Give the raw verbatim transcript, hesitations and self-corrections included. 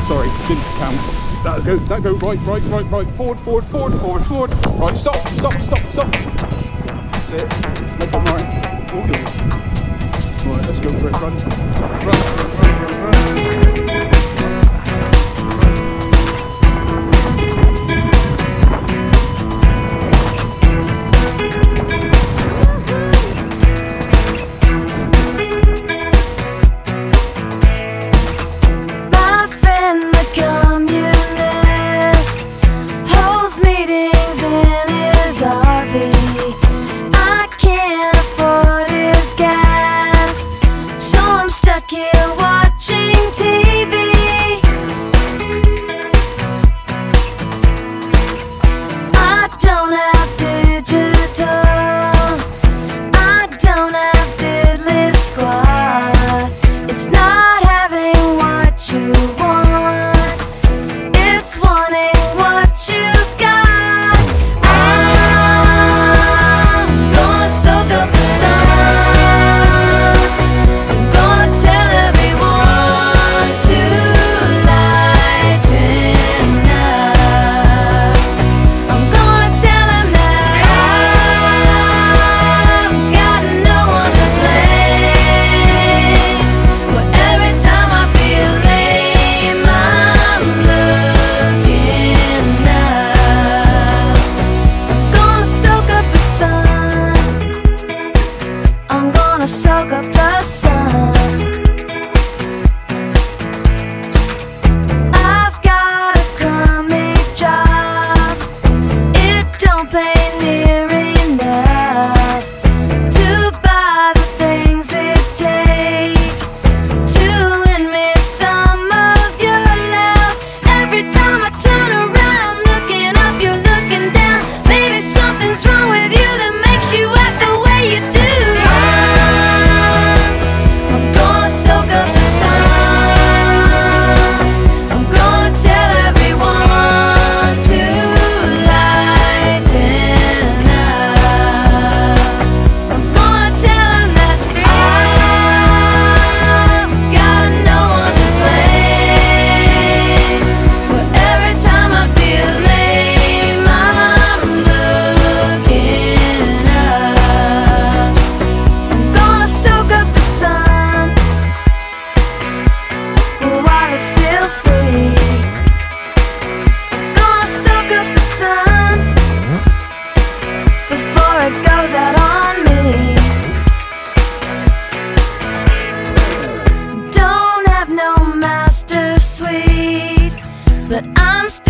sorry, didn't count. That go, that go, right, right, right, right, forward, forward, forward, forward, forward. Right, stop, stop, stop, stop. That's it. No problem, right. All good. Right, let's go for it, run. Run, run, run, run, run. Soak up the sun. I've got a crummy job. It don't pay near enough to buy the things it takes to win me some of your love. Every time I turn around, I'm looking up, you're looking down. Maybe something's wrong with you that makes you act the way you do. Still free, I'm gonna soak up the sun before it goes out on me. Don't have no master suite, but I'm still